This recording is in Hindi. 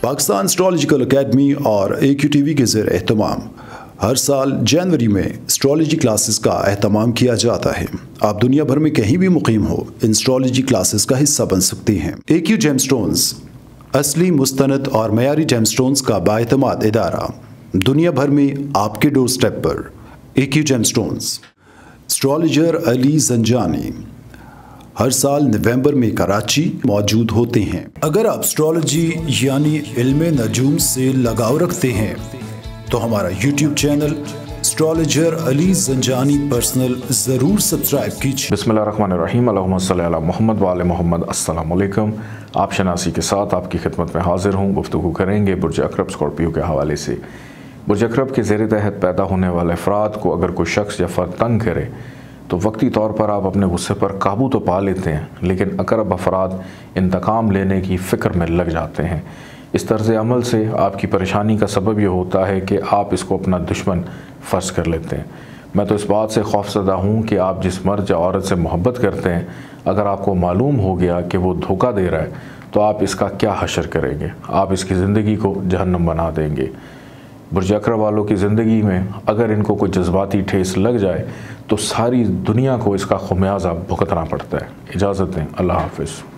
पाकिस्तान एस्ट्रोलॉजिकल एकेडमी और AQ TV के ज़ेर एहतमाम हर साल जनवरी में एस्ट्रोलॉजी क्लासेस का एहतमाम किया जाता है। आप दुनिया भर में कहीं भी मुकीम हो, इन एस्ट्रोलॉजी क्लासेस का हिस्सा बन सकते हैं। AQ जेमस्टोन्स असली, मुस्तनद और मयारी जेमस्टोन्स का बाएतमाद इदारा, दुनिया भर में आपके डोर स्टेप पर। AQ gemstones. Astrologer Ali Janjani हर साल नवंबर में कराची मौजूद होते हैं। अगर आप एस्ट्रोलॉजी यानी इल्मे नजूम से लगाव रखते हैं तो हमारा YouTube channel astrologer Ali Janjani personal ज़रूर सब्सक्राइब कीजिए। बिस्मिल्लाहिर्रहमानिर्रहीम, अल्लाहुम्मा सल्ली अला मोहम्मद व आले मोहम्मद। अस्सलाम वालेकुम। आप शनासी के साथ आपकी खिदमत में हाजिर हूँ। गुफ्तगू करेंगे बुर्ज अकरब स्कॉर्पियो के हवाले से। बुर्ज अकरब के ज़ेर तहत पैदा होने वाले अफराद को अगर कोई शख्स या फ़र्द तंग करे तो वक्ती तौर पर आप अपने गुस्से पर काबू तो पा लेते हैं, लेकिन अकरब अफराद इंतकाम लेने की फ़िक्र में लग जाते हैं। इस तर्ज़ अमल से आपकी परेशानी का सबब यह होता है कि आप इसको अपना दुश्मन फ़र्ज कर लेते हैं। मैं तो इस बात से खौफज़दा हूँ कि आप जिस मर्द या औरत से मोहब्बत करते हैं, अगर आपको मालूम हो गया कि वो धोखा दे रहा है तो आप इसका क्या हशर करेंगे। आप इसकी ज़िंदगी को जहन्नम बना देंगे। बुर्ज अकरब वालों की ज़िंदगी में अगर इनको कोई जज्बाती ठेस लग जाए तो सारी दुनिया को इसका खुमियाजा भुगतना पड़ता है। इजाज़त दें। अल्लाह हाफ़िज़।